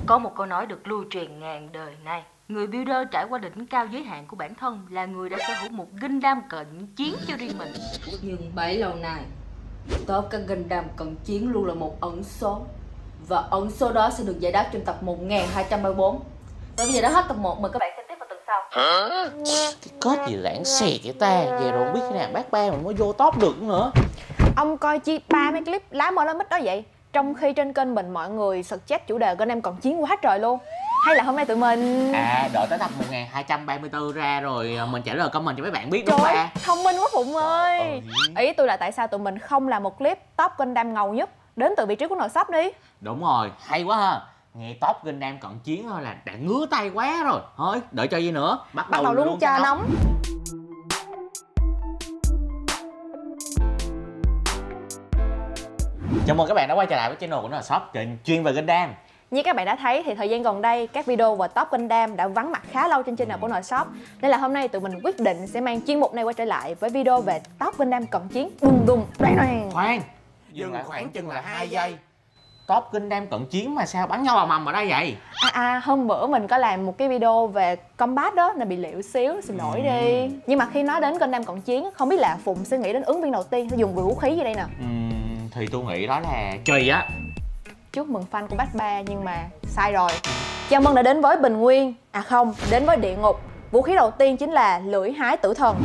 Có một câu nói được lưu truyền ngàn đời nay: người builder trải qua đỉnh cao giới hạn của bản thân là người đã sở hữu một Gundam cận chiến cho riêng mình. Nhưng bấy lâu nay, top các Gundam cận chiến luôn là một ẩn số. Và ẩn số đó sẽ được giải đáp trong tập 1234. Và bây giờ đã hết tập 1, mời các bạn xem tiếp vào tập sau. Cái kết gì lãng xẹt vậy ta? Về rồi không biết khi nào bác ba mình mới vô top được nữa. Ông coi chi ba mấy clip lá mơ lá mít đó vậy? Trong khi trên kênh mình mọi người suggest chủ đề Gundam cận chiến quá trời luôn. Hay là hôm nay tụi mình... đợi tới tập 1234 ra rồi mình trả lời comment cho mấy bạn biết đúng không không ba? Thông minh quá Phụng ơi. Ý tôi là tại sao tụi mình không làm một clip top Gundam ngầu nhất đến từ vị trí của nồi sắp đi. Đúng rồi, hay quá ha. Nghe top Gundam cận chiến thôi là đã ngứa tay quá rồi. Thôi, đợi cho gì nữa, bắt đầu luôn cho nóng. Chào mừng các bạn đã quay trở lại với channel của Nồi Shop chuyên về Gundam. Như các bạn đã thấy thì thời gian gần đây các video về top Gundam đã vắng mặt khá lâu trên channel của Nồi Shop. Nên là hôm nay tụi mình quyết định sẽ mang chuyên mục này quay trở lại với video về top Gundam cận chiến. Đùng đùng Khoan, dừng lại khoảng chừng là 2 giây. Top Gundam cận chiến mà sao bắn nhau ầm ầm ở đây vậy? Hôm bữa mình có làm một cái video về combat đó nên bị liệu xíu, xin lỗi đi. Nhưng mà khi nói đến Gundam cận chiến, không biết là Phụng sẽ nghĩ đến ứng viên đầu tiên sẽ dùng vũ khí gì đây nè? Thì tôi nghĩ đó là chùy á. Chúc mừng fan của Bách Ba nhưng mà sai rồi. Chào mừng đã đến với Bình Nguyên. Đến với địa ngục. Vũ khí đầu tiên chính là lưỡi hái tử thần.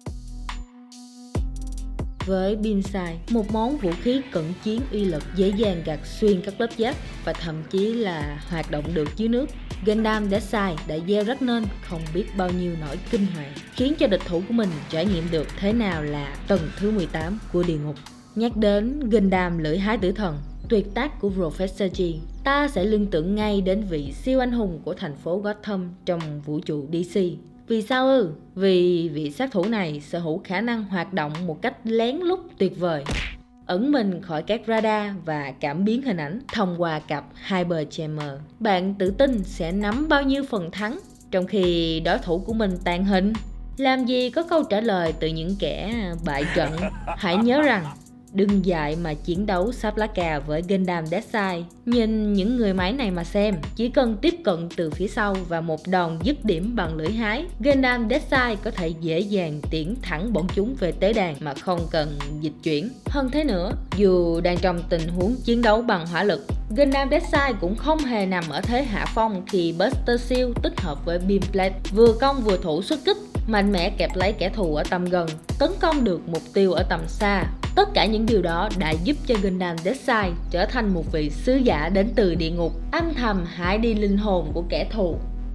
Với Beamsight, một món vũ khí cận chiến uy lực dễ dàng gạt xuyên các lớp giáp và thậm chí là hoạt động được dưới nước, Gundam Deathscythe đã gieo rắc nên không biết bao nhiêu nỗi kinh hoàng, khiến cho địch thủ của mình trải nghiệm được thế nào là tầng thứ 18 của địa ngục. Nhắc đến Gundam lưỡi hái tử thần, tuyệt tác của Professor G, ta sẽ liên tưởng ngay đến vị siêu anh hùng của thành phố Gotham trong vũ trụ DC. Vì sao ư? Vì vị sát thủ này sở hữu khả năng hoạt động một cách lén lút tuyệt vời, ẩn mình khỏi các radar và cảm biến hình ảnh thông qua cặp Hyper Jammer. Bạn tự tin sẽ nắm bao nhiêu phần thắng trong khi đối thủ của mình tàn hình? Làm gì có câu trả lời từ những kẻ bại trận. Hãy nhớ rằng đừng dại mà chiến đấu sáp lá cà với Gundam Deathscythe. Nhìn những người máy này mà xem, chỉ cần tiếp cận từ phía sau và một đòn dứt điểm bằng lưỡi hái, Gundam Deathscythe có thể dễ dàng tiễn thẳng bọn chúng về tế đàn mà không cần dịch chuyển. Hơn thế nữa, dù đang trong tình huống chiến đấu bằng hỏa lực, Gundam Deathscythe cũng không hề nằm ở thế hạ phong khi Buster Shield tích hợp với Beam Plate vừa công vừa thủ xuất kích, mạnh mẽ kẹp lấy kẻ thù ở tầm gần, tấn công được mục tiêu ở tầm xa. Tất cả những điều đó đã giúp cho Gundam Deathscythe trở thành một vị sứ giả đến từ địa ngục, âm thầm hại đi linh hồn của kẻ thù.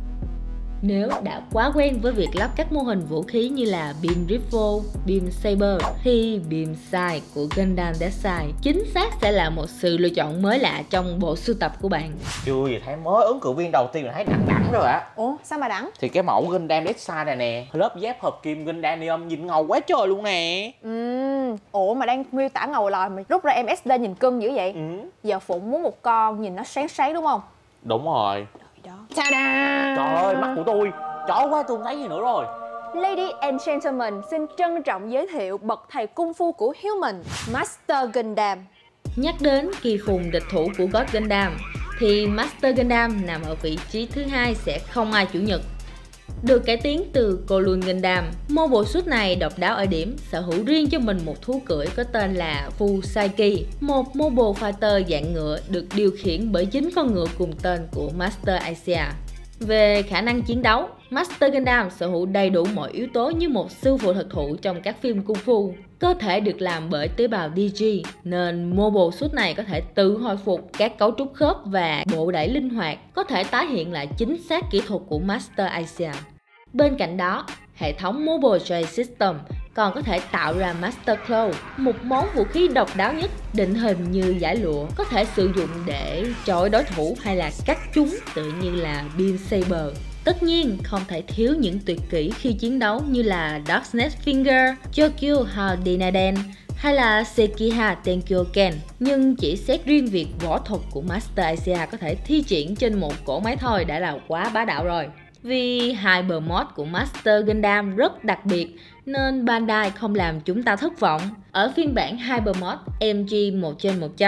Nếu đã quá quen với việc lắp các mô hình vũ khí như là Beam Rifle, Beam Saber thì Beam Sight của Gundam Deathscythe chính xác sẽ là một sự lựa chọn mới lạ trong bộ sưu tập của bạn. Chưa gì thấy mới ứng cử viên đầu tiên là thấy đẳng rồi ạ. Ủa sao mà đẳng? Thì cái mẫu Gundam Deathscythe này nè, lớp giáp hợp kim Gundanium nhìn ngầu quá trời luôn nè. Ủa mà đang miêu tả ngầu lòi mà rút ra em SD nhìn cưng dữ vậy? Giờ Phụng muốn một con nhìn nó sáng sáng đúng không? Đúng rồi. Ta-da! Trời ơi, mắt của tôi chó quá, tôi không thấy gì nữa rồi. Lady and gentlemen, xin trân trọng giới thiệu bậc thầy cung phu của Human, Master Gundam. Nhắc đến kỳ phùng địch thủ của God Gundam thì Master Gundam nằm ở vị trí thứ hai, sẽ không ai chủ nhật. Được cải tiến từ Kowloon Gundam, mô suit này độc đáo ở điểm sở hữu riêng cho mình một thú cưỡi có tên là Fusaiki, một mobile fighter dạng ngựa được điều khiển bởi chính con ngựa cùng tên của Master Asia. Về khả năng chiến đấu, Master Gundam sở hữu đầy đủ mọi yếu tố như một sư phụ thực thụ trong các phim cung phu. Cơ thể được làm bởi tế bào DG nên mobile suit này có thể tự hồi phục các cấu trúc khớp và bộ đẩy linh hoạt, có thể tái hiện lại chính xác kỹ thuật của Master Asia. Bên cạnh đó, hệ thống Mobile Joy System còn có thể tạo ra Master Claw, một món vũ khí độc đáo nhất, định hình như dải lụa, có thể sử dụng để chọi đối thủ hay là cắt chúng tự như là Beam Saber. Tất nhiên, không thể thiếu những tuyệt kỹ khi chiến đấu như là Darkness Finger, Chokyu Hardinaden hay là Sekiha Tenkyo Ken. Nhưng chỉ xét riêng việc võ thuật của Master Asia có thể thi triển trên một cỗ máy thôi đã là quá bá đạo rồi. Vì Hyper Mod của Master Gundam rất đặc biệt nên Bandai không làm chúng ta thất vọng. Ở phiên bản Hyper Mod MG 1/100,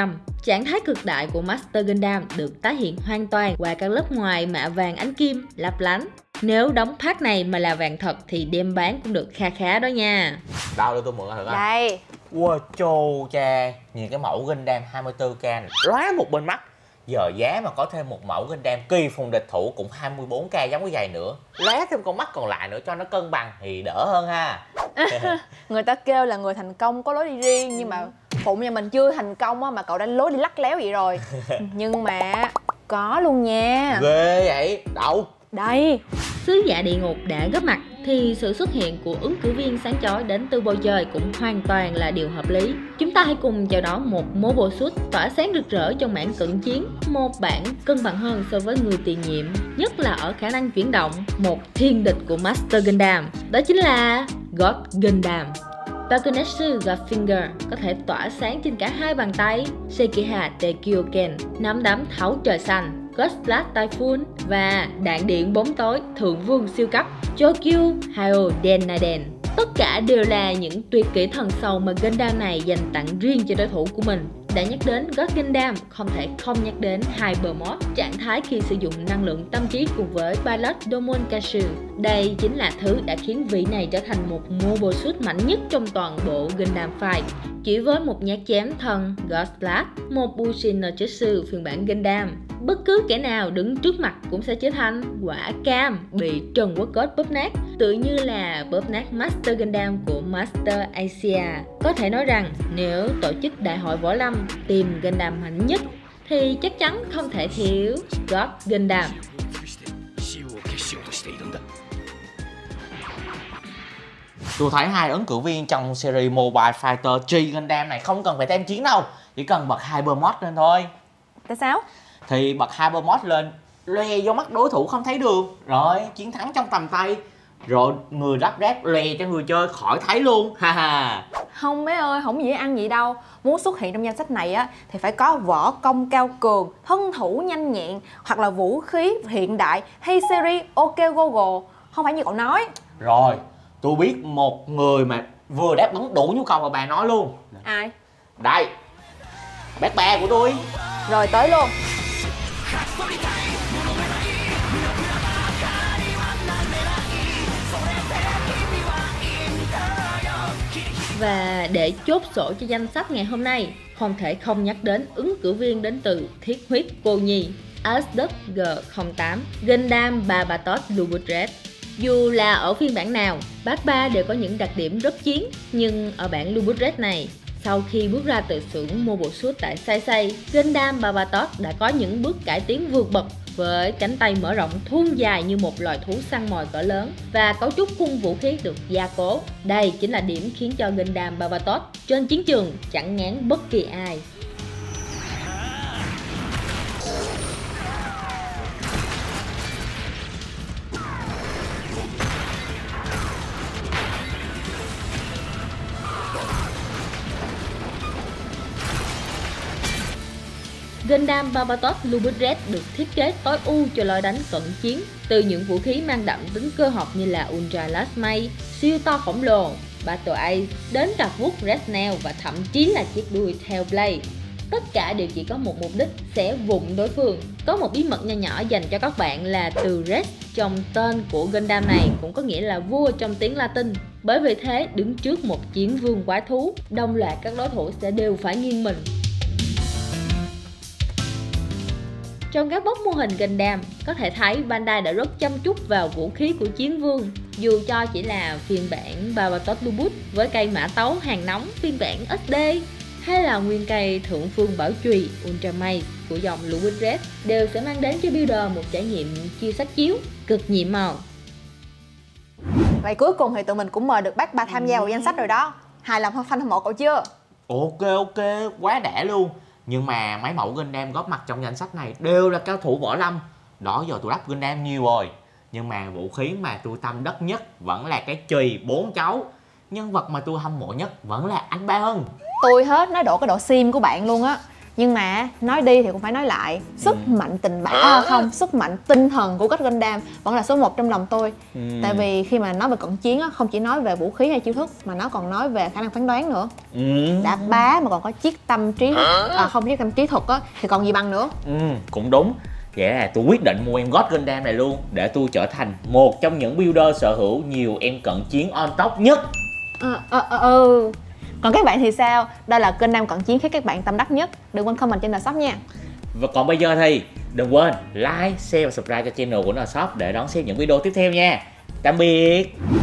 Trạng thái cực đại của Master Gundam được tái hiện hoàn toàn qua các lớp ngoài mạ vàng ánh kim, lấp lánh. Nếu đóng phát này mà là vàng thật thì đem bán cũng được kha khá đó nha. Đâu để tôi mượn thử coi. Đây. Wow, chô cha, nhìn cái mẫu Gundam 24K này lóa một bên mắt. Giờ giá mà có thêm một mẫu Gundam kỳ phùng địch thủ cũng 24K giống cái giày nữa, lóe thêm con mắt còn lại nữa cho nó cân bằng thì đỡ hơn ha. Người ta kêu là người thành công có lối đi riêng, nhưng mà Phụng nhà mình chưa thành công á mà cậu đã lối đi lắc léo vậy rồi. Nhưng mà có luôn nha. Ghê vậy, đâu? Đây. Sứ giả địa ngục đã góp mặt thì sự xuất hiện của ứng cử viên sáng chói đến từ bầu trời cũng hoàn toàn là điều hợp lý. Chúng ta hãy cùng chào đón một Mobile Suit tỏa sáng rực rỡ trong mảng cận chiến, một bản cân bằng hơn so với người tiền nhiệm, nhất là ở khả năng chuyển động, một thiên địch của Master Gundam, đó chính là God Gundam. Bakunesu Godfinger có thể tỏa sáng trên cả hai bàn tay, Sekiha Tekyoken nắm đấm thấu trời xanh, God Blast Typhoon và đạn điện bóng tối thượng vương siêu cấp Chokyu Hyo Dennaden. Tất cả đều là những tuyệt kỹ thần sầu mà Gundam này dành tặng riêng cho đối thủ của mình. Đã nhắc đến God Gundam, không thể không nhắc đến Hyper Mode, trạng thái khi sử dụng năng lượng tâm trí cùng với Pilot Domonkatsu. Đây chính là thứ đã khiến vị này trở thành một Mobile Suit mạnh nhất trong toàn bộ Gundam Fight. Chỉ với một nhát chém thần God Blast, một Bushin no Jutsu phiên bản Gundam, bất cứ kẻ nào đứng trước mặt cũng sẽ trở thành quả cam bị Trần Quốc Cốt bóp nát, tự như là bóp nát Master Gundam của Master Asia. Có thể nói rằng nếu tổ chức đại hội võ lâm tìm Gundam mạnh nhất thì chắc chắn không thể thiếu God Gundam. Tôi thấy hai ứng cử viên trong series Mobile Fighter G Gundam này không cần phải tem chiến đâu, chỉ cần bật Hyper Mode lên thôi. Tại sao? Thì bật Hyper Mode lên, loe vô mắt đối thủ không thấy đường, rồi chiến thắng trong tầm tay, rồi người lắp ráp loe cho người chơi khỏi thấy luôn, ha ha. Không mấy ơi, không dễ ăn vậy đâu. Muốn xuất hiện trong danh sách này á thì phải có võ công cao cường, thân thủ nhanh nhẹn, hoặc là vũ khí hiện đại hay series OK Google. Không phải như cậu nói. Rồi, tôi biết một người mà vừa đáp ứng đủ nhu cầu mà bà nói luôn. Ai? Đây, bác ba của tôi. Rồi tới luôn. Và để chốt sổ cho danh sách ngày hôm nay, không thể không nhắc đến ứng cử viên đến từ Thiết huyết cô nhi Asduk G08 Gundam Barbatos Lubudret. Dù là ở phiên bản nào, bác ba đều có những đặc điểm rất chiến, nhưng ở bản Lubudret này, sau khi bước ra từ xưởng Mobile Suit tại Saisei, Gundam Barbatos đã có những bước cải tiến vượt bậc với cánh tay mở rộng thuôn dài như một loài thú săn mồi cỡ lớn và cấu trúc khung vũ khí được gia cố. Đây chính là điểm khiến cho Gundam Barbatos trên chiến trường chẳng ngán bất kỳ ai. Gundam Barbatos Lubudret được thiết kế tối ưu cho lối đánh cận chiến, từ những vũ khí mang đậm tính cơ học như là Ultra Lasmay, siêu to khổng lồ, Battle Ace, đến cặp vuốt Red Nail và thậm chí là chiếc đuôi Tailblade. Tất cả đều chỉ có một mục đích, xẻ vụn đối phương. Có một bí mật nho nhỏ dành cho các bạn là từ Red trong tên của Gundam này cũng có nghĩa là vua trong tiếng Latin. Bởi vì thế, đứng trước một chiến vương quái thú, đồng loạt các đối thủ sẽ đều phải nghiêng mình. Trong các bốc mô hình Gundam, có thể thấy Bandai đã rất chăm chút vào vũ khí của chiến vương. Dù cho chỉ là phiên bản Barbatos Lubud với cây mã tấu hàng nóng phiên bản SD, hay là nguyên cây thượng phương bảo chùy Ultramaze của dòng Lubudret, đều sẽ mang đến cho builder một trải nghiệm chiêu sách chiếu cực nhiệm màu. Vậy cuối cùng thì tụi mình cũng mời được bác ba tham gia vào danh sách rồi đó. Hài lòng fan hâm mộ cậu chưa? Ok, quá đã luôn. Nhưng mà mấy mẫu Gundam góp mặt trong danh sách này đều là cao thủ võ lâm. Đó giờ tôi đắp Gundam nhiều rồi. Nhưng mà vũ khí mà tôi tâm đắc nhất vẫn là cái chùy 4 cháu. Nhân vật mà tôi hâm mộ nhất vẫn là anh Ba Hân. Tôi hết nói đổ cái độ sim của bạn luôn á. Nhưng mà nói đi thì cũng phải nói lại, sức mạnh tình bạn không, sức mạnh tinh thần của các Gundam vẫn là số 1 trong lòng tôi. Tại vì khi mà nói về cận chiến á, không chỉ nói về vũ khí hay chiêu thức mà nó còn nói về khả năng phán đoán nữa. Đã bá mà còn có chiết tâm trí, không chiết tâm trí thuật á thì còn gì bằng nữa. Cũng đúng. Vậy là tôi quyết định mua em God Gundam này luôn, để tôi trở thành một trong những builder sở hữu nhiều em cận chiến on top nhất. Còn các bạn thì sao? Đây là Gundam cận chiến khiến các bạn tâm đắc nhất. Đừng quên comment trên Nshop nha. Và còn bây giờ thì đừng quên like, share và subscribe cho channel của Nshop để đón xem những video tiếp theo nha. Tạm biệt.